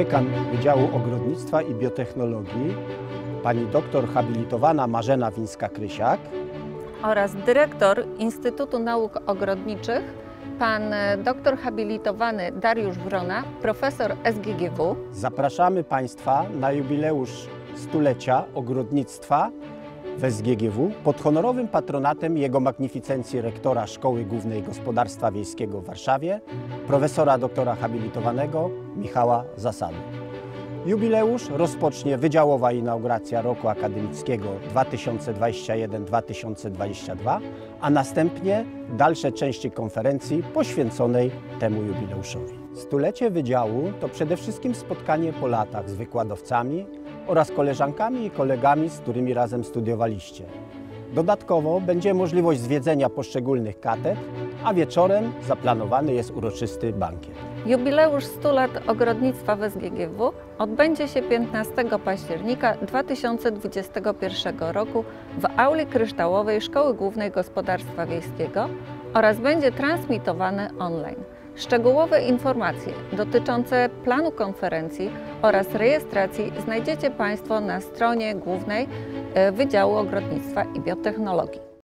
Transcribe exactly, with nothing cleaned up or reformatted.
dziekan Wydziału Ogrodnictwa i Biotechnologii, pani doktor habilitowana Marzena Wińska-Krysiak oraz dyrektor Instytutu Nauk Ogrodniczych, pan doktor habilitowany Dariusz Wrona, profesor S G G W. Zapraszamy Państwa na jubileusz stulecia ogrodnictwa w S G G W pod honorowym patronatem Jego Magnificencji rektora Szkoły Głównej Gospodarstwa Wiejskiego w Warszawie, profesora doktora habilitowanego Michała Zasady. Jubileusz rozpocznie wydziałowa inauguracja roku akademickiego dwa tysiące dwudziestego pierwszego do dwa tysiące dwudziestego drugiego, a następnie dalsze części konferencji poświęconej temu jubileuszowi. Stulecie Wydziału to przede wszystkim spotkanie po latach z wykładowcami oraz koleżankami i kolegami, z którymi razem studiowaliście. Dodatkowo będzie możliwość zwiedzenia poszczególnych katedr, a wieczorem zaplanowany jest uroczysty bankiet. Jubileusz stu lat ogrodnictwa w S G G W odbędzie się piętnastego października dwa tysiące dwudziestego pierwszego roku w auli kryształowej Szkoły Głównej Gospodarstwa Wiejskiego oraz będzie transmitowane online. Szczegółowe informacje dotyczące planu konferencji oraz rejestracji znajdziecie Państwo na stronie głównej Wydziału Ogrodnictwa i Biotechnologii.